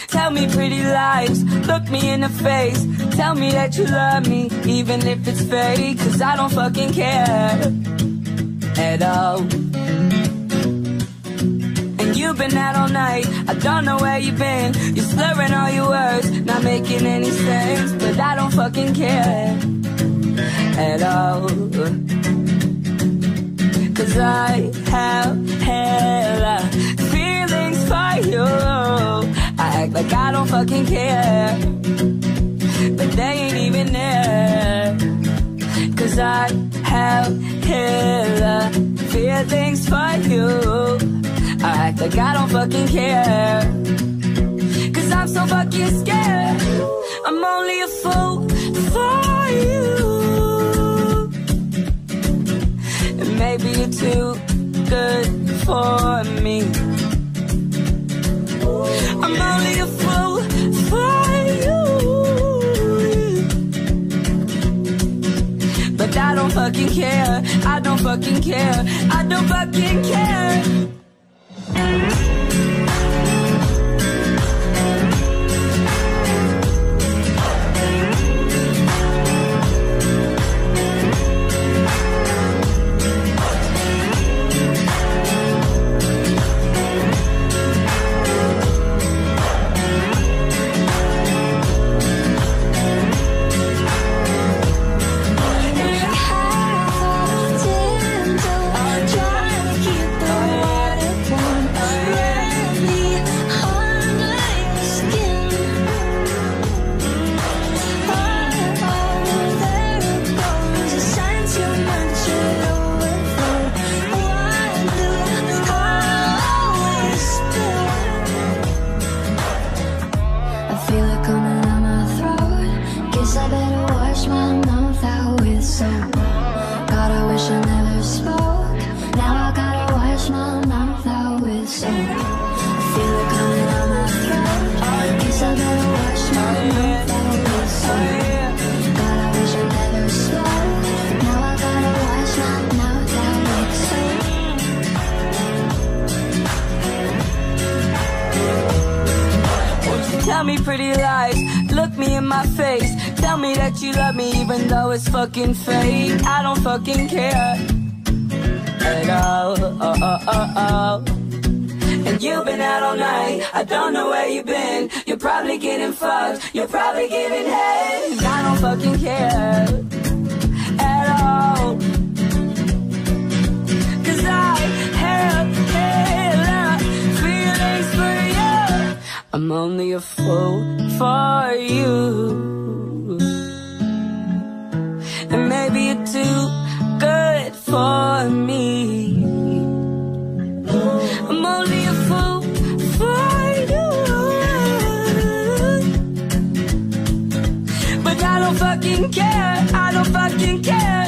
Tell me pretty lies, look me in the face. Tell me that you love me, even if it's fake. Cause I don't fucking care at all. And you've been out all night, I don't know where you've been. You're slurring all your words, not making any sense. But I don't fucking care at all. Cause I have hella feelings for you. I act like I don't fucking care, but they ain't even there. Cause I have hella feelings for you. I act like I don't fucking care, cause I'm so fucking scared. I'm only a fool for you. And maybe you're too good for me. I'm only a fool for you. But I don't fucking care, I don't fucking care, I don't fucking care. Tell me pretty lies, look me in my face. Tell me that you love me even though it's fucking fake. I don't fucking care at all. And you've been out all night, I don't know where you've been. You're probably getting fucked, you're probably giving head. I don't fucking care at all. Cause I have hella feelings for you. I'm only a fool for you. And maybe you're too good for me. I'm only a fool for you. But I don't fucking care, I don't fucking care.